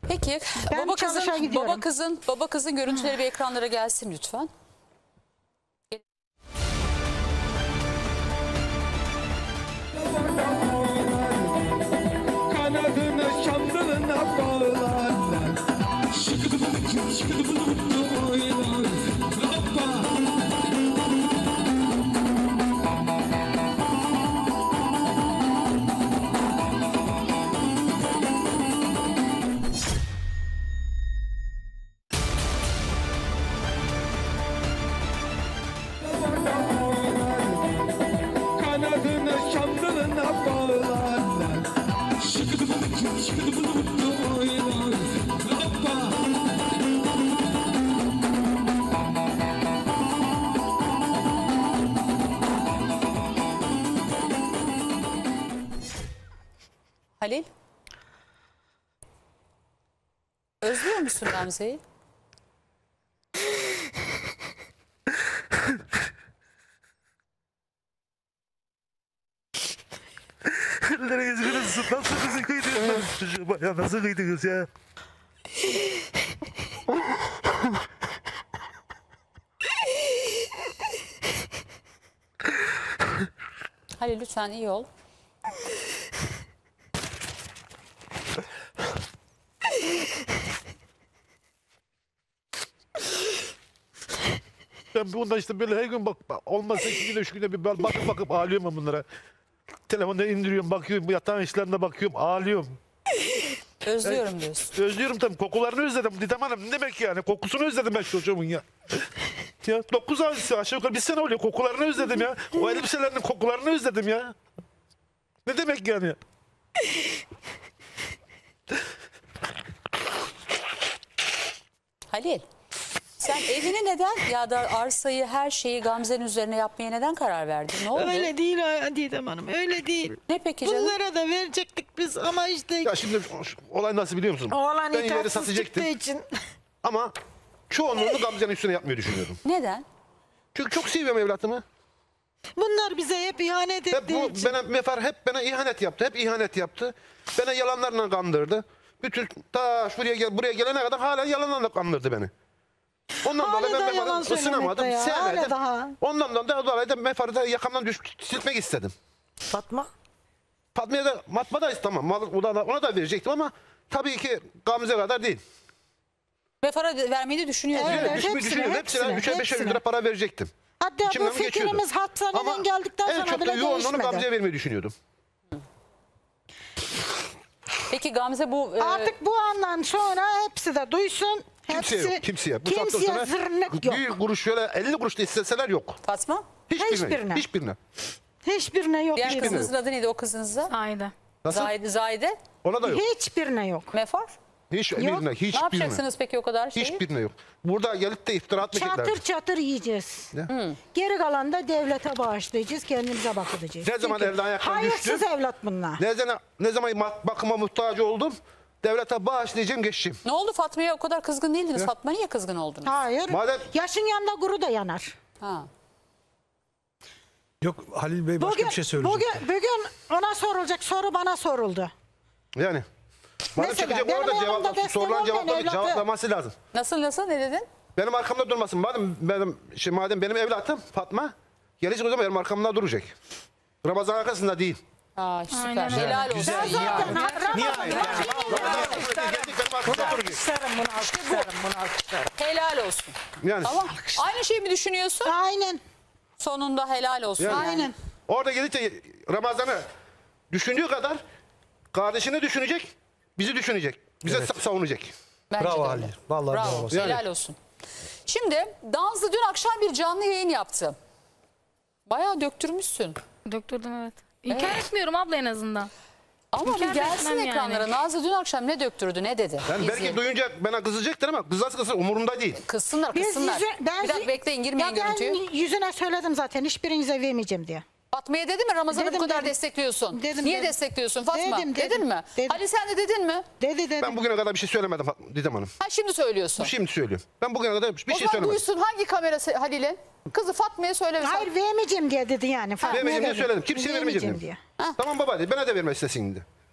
Peki Ben çalışa gidiyorum. baba kızın görüntüleri bir ekranlara gelsin lütfen. Kanadını şandılına bağlarlar. Şıkıdı bulutu oynar. Hoppa. Kanadını şandılına bağlarlar. Şıkıdı bulutu oynar. Hoppa. Halil. Özlüyor musun Gamze'yi? Elleriniz kırılsın. Nasıl kızı kıydınız? Çocuğum ya nasıl kıydınız ya? Halil lütfen iyi ol. Ben bundan işte böyle her gün bak olmazsa 2 güne 3 güne bir bakıp ağlıyorum ben bunlara. Telefonda indiriyorum, bakıyorum, yatağın işlerine bakıyorum, ağlıyorum. Özlüyorum diyorsun. Özlüyorum tabii, kokularını özledim Didem Hanım. Ne demek yani? Kokusunu özledim ben çocuğumun ya. Ya 9 ay aşağı yukarı bir sene oluyor, kokularını özledim ya. O elbiselerinin kokularını özledim ya. Ne demek yani? Halil, sen evini neden ya da arsayı, her şeyi Gamze'nin üzerine yapmaya neden karar verdin? Ne oldu? Öyle değil Didem Hanım, öyle değil. Ne peki canım? Bunlara da verecektik biz ama işte Ya şimdi olay nasıl biliyor musun? oğlan Ben yeri itaatsiz satacaktım çıktığı için. ama çoğunluğunu Gamze'nin üstüne yapmayı düşünüyordum. Neden? Çünkü çok seviyorum evlatımı. Bunlar bize hep ihanet Hep ettiği bu için. Mefar hep bana ihanet yaptı. Hep ihanet yaptı. Beni yalanlarla kandırdı. Bütün ta buraya gelene kadar hala yalanlarla kandırdı beni. Ondan Hala dolayı da ben yalan Mefar'ı ısınamadım, söylemekte ya, hala sevmedim. daha. Ondan dolayı da Mefar'ı da yakamdan silmek istedim. Fatma. Fatma'ya da Matma da istemem. Ona da verecektim ama tabii ki Gamze kadar değil. Mefar'a vermeyi düşünüyorsun. Evet. Düşünüyorum. Hepsine 3'e 5'e lira para verecektim. Hatta İçimden bu geçiyordu. fikrimiz hastaneden Ama geldikten en sonra çok da bile yoğunluğunu değişmedi. Gamze'ye vermeyi düşünüyordum. Peki Gamze bu... Artık bu andan sonra hepsi de duysun. Kimseye Hepsi, yok. Kimseye. Bu saatten kimseye sonra zırnık yok. bir kuruş şöyle 50 kuruş da isteseler yok. Fatma? Hiçbirine. Hiçbirine. Hiçbirine yok. Diğer Didem. kızınızın adı neydi o kızınızda? Ayda. Nasıl? Zahide. Ona da yok. Hiçbirine yok. Mefar. Hiçbirine. Ne Hiçbirine. yapacaksınız peki o kadar şeyi? Hiçbirine yok. Burada gelip de iftira atmayacaklar. Çatır çatır yiyeceğiz. Ne? Geri kalan da devlete bağışlayacağız. Kendimize bakacağız. Ne zaman Çünkü elden ayaktan hayırsız düştüm? evlat bunlar. Ne zaman bakıma muhtaç oldum? Devlete bağışlayacağım, geçeyim. Ne oldu Fatma'ya o kadar kızgın değildiniz? Fatma niye kızgın oldunuz? Hayır. Madem- Yaşın yanında guru da yanar. Ha. Yok Halil Bey başka bir şey söyleyecek. Bugün ona sorulacak soru bana soruldu. Yani. Bana Mesela çıkacak benim orada yanımda destek sorulan olmayan cevapları evlatı- cevaplaması lazım. Nasıl ne dedin? Benim arkamda durmasın. Madem benim evlatım Fatma, gelecek o zaman benim arkamda duracak. Ramazan arkasında değil. Aa, süper. Aynen öyle. Helal olsun. Güzel. Zaten Niye Ramazan Gelecek benim arkamda duracak. bunu alkışlarım. Helal olsun. Yani Tamam. Aynı şeyi mi düşünüyorsun? Aynen. Sonunda helal olsun. Yani- Yani. Aynen. orada gelip de Ramazan'ı düşündüğü kadar kardeşini düşünecek, bizi düşünecek. Bize savunacak. Bence Bravo de öyle. Halil. Vallahi bravo. Helal olsun. Şimdi Danzlı dün akşam bir canlı yayın yaptı. Bayağı döktürmüşsün. Döktürdüm evet. İnkar etmiyorum abla en azından. Ama bir İnkar gelsin etmem ekranlara. yani. Nazlı dün akşam ne döktürdü, ne dedi? Yani belki İzleyelim. duyunca bana kızacaktır ama kızarsa umurumda değil. Kızsınlar. Ben Bir dakika bekleyin, girmeyin görüntüyü. Ben yüzüne söyledim zaten hiçbirinize vermeyeceğim diye. Fatma'ya dedi mi Ramazan'ı bu Dedim, kadar dedim. destekliyorsun? Dedim, Niye dedim. destekliyorsun Fatma? Dedim, Dedin mi? dedim. Ali sen de dedin mi? Dedi. Ben bugüne kadar bir şey söylemedim Didem Hanım. Ha şimdi söylüyorsun. Şimdi söylüyorum. Ben bugüne kadar bir O şey zaman söylemedim. duysun hangi kamerası Halil'in? Kızı Fatma'ya söylemesin. Hayır vermeyeceğim diye dedi yani. Fatma'ya Vermeyeceğim diye dedi. söyledim. Kimseye vermeyeceğim. diye. Tamam baba dedi. Bana da verme istesin dedi.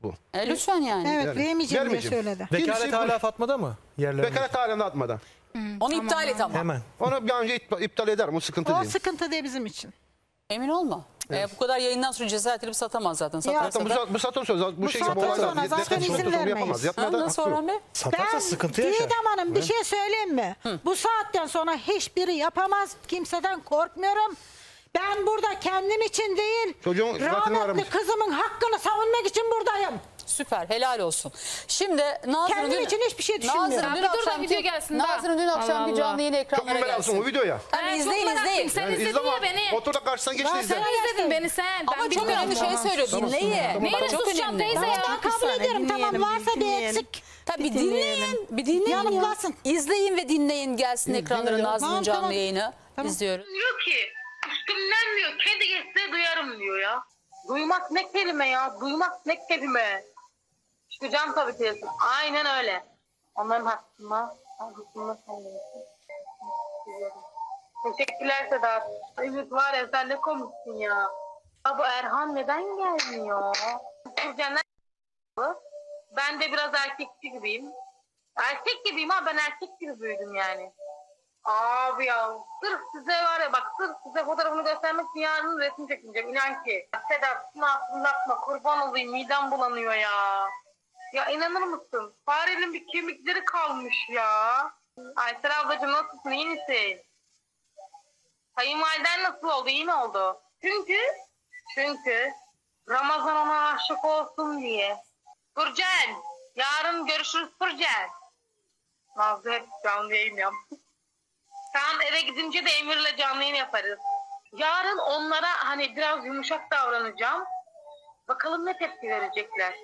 bu. Lütfen yani. Evet, Yani, vermeyeceğim diye vermeyeceğim. söyledi. Vekalet Kimse hala bu- Fatma'da mı? Yerlerinde. Vekalet halinde atmadan. Onu iptal et ama. Hemen. Onu bir an önce iptal ederim. O sıkıntı O değil. sıkıntı değil bizim için. Emin olma. Bu kadar yayından sonra cesaret edip satamaz zaten. Satarsa Zaten da. bu saatten sonra bu şekilde saatten olaylar sonra zaten izin yapamaz. vermeyiz. Yapmaya da Nasıl hakkı yok. Orhan Bey? Satarsa sıkıntı yaşar. Didem Hanım bir şey söyleyeyim mi? Bu saatten sonra hiçbiri yapamaz. Kimseden korkmuyorum. Ben burada kendim için değil, Çocuğun katili rahmetli aramış. kızımın hakkını savunmak için buradayım. Süper, helal olsun. Şimdi Nazır'ın Kendim için hiçbir şey düşünmüyorum. Nazır'ın Ya dün bir dur da akşamki- video gelsin daha. Nazır'ın dün akşam Allah bir canlı yayın Çok ekranlara merak olsun o gelsin. video ya. Tabii Ben çok izleyin meraklıyım. izleyin. Sen Yani izledin izleme. ya beni. Otur da karşısına geç de izle. Sen izledin beni sen. Ama çok önemli şey söylüyor. Dinleyin. Neyle Bak, çok susacağım önemli. teyze ya? Ben kabul ederim, tamam, varsa bir eksik. Tabii dinleyin. Bir dinleyin ya. Yanıklasın. İzleyin ve dinleyin gelsin ekranlara Nazlı'nın Tamam, canlı tamam. yayını. Tamam. İzliyoruz. Diyor ki üstümden diyor kedi geçse duyarım diyor ya. Duymak ne kelime ya? Duymak ne kelime? Çıkacağım tabii teyze. Aynen öyle. Onların hakkında söylemişsin. Teşekkürler Sedat. Evet var ya sen ne komiksin ya. Ya bu Erhan neden gelmiyor? Turcanlar ben de biraz erkekçi gibiyim. Erkek gibiyim ha, ben erkek gibi büyüdüm yani. Abi ya sırf size var ya bak sırf size fotoğrafını göstermek için yarın resim çekeceğim inan ki. Sedat şunu aklımda kurban olayım midem bulanıyor ya. Ya inanır mısın? Farenin bir kemikleri kalmış ya. Aysel ablacığım nasılsın, iyi misin? Kayınvaliden nasıl oldu, iyi mi oldu? Çünkü Ramazan ona aşık olsun diye. Turcel yarın görüşürüz Turcel. Nazlı hep canlı yayın yaptı. Tamam eve gidince de Emir'le canlı yayın yaparız. Yarın onlara hani biraz yumuşak davranacağım. Bakalım ne tepki verecekler.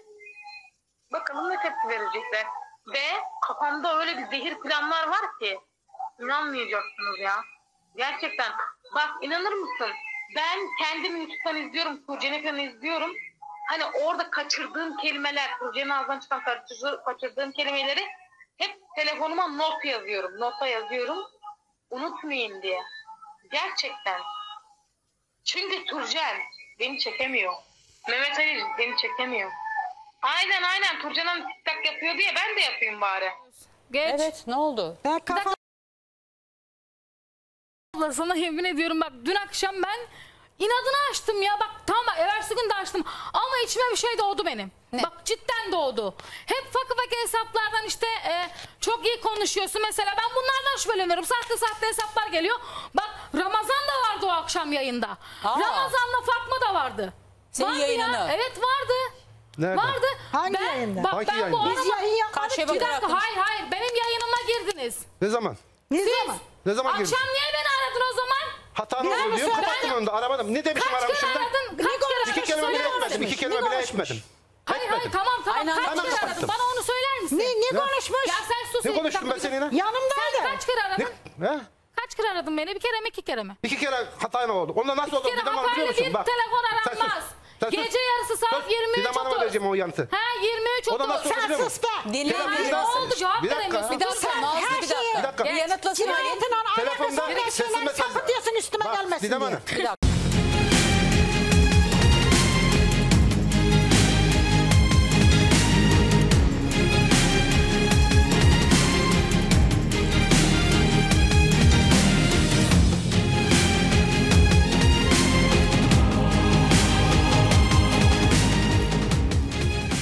Ve kafamda öyle bir zehir planlar var ki inanmayacaksınız ya. Gerçekten bak inanır mısın? Ben kendimi YouTube'dan izliyorum. Turcen'i izliyorum. Hani orada kaçırdığım kelimeler, Turcen'in ağzından çıkan kaçırdığım kelimeleri hep telefonuma nota yazıyorum. Unutmayayım diye. Gerçekten. Çünkü Turcel beni çekemiyor. Mehmet Ali beni çekemiyor. Aynen Turcan'ın TikTok yapıyor diye ben de yapayım bari. Geç. Evet ne oldu? Ben kafa Abla sana yemin ediyorum bak dün akşam ben inadına açtım ya bak tamam bak evvelsi gün de açtım ama içime bir şey doğdu benim. Ne? Bak cidden doğdu. Hep fakir hesaplardan işte çok iyi konuşuyorsun mesela ben bunlardan şüpheleniyorum. Sahte hesaplar geliyor. Bak Ramazan da vardı o akşam yayında. Aa. Ramazan'la Fatma da vardı. Senin Vardı yayınını. ya. Evet vardı. Nerede? Vardı. Hangi yayında? Bak Hangi ben yayında? bu biz arama... yayın yapmadık Karşıya ki. Bir bakarak dakika konuş. hayır benim yayınıma girdiniz. Ne zaman? Ne Siz zaman? Ne zaman girdin? akşam niye beni aradın o zaman? Hata Ben ne oldu mi diyor. söyledim? Kapattım onu da aramadım. Ne demişim Kaç aramışım kere da? aradın? Kaç kere İki aradın? kelime bile Söyler etmedim. misin? İki kelime bile etmedim. Hayır tamam Aynen, kaç hemen kere aradın? kapattım. Bana onu söyler misin? Ne konuşmuş? Ya sen sus. Ne bir konuştum ben dakika. seninle? Yanımdaydı. Sen kaç kere aradın? He? Kaç kere aradın beni? Bir kere mi 2 kere mi? 2 kere hatayla oldu. Ondan nasıl oldu? Bir kere Didem Hanım biliyor hatayla musun? bir Bak. telefon Sen sus. aranmaz. Sen sus. Gece yarısı saat Sus. 23.30. Didem Hanım'a vereceğim o yanıtı. He 23.30. O da nasıl oldu Sen biliyor musun? sus be. Dinleyin. Hayır, ne oldu cevap Bir dakika. veremiyorsun. Bir dakika Sen Nazlı her bir şeyi- dakika. Bir dakika. Bir yanıtlasın. Cinayetin Telefonda alakasını sesli şeyler mesaj. sapıtıyorsun üstüme Bak gelmesin Didem diye. Hanım. Bir dakika.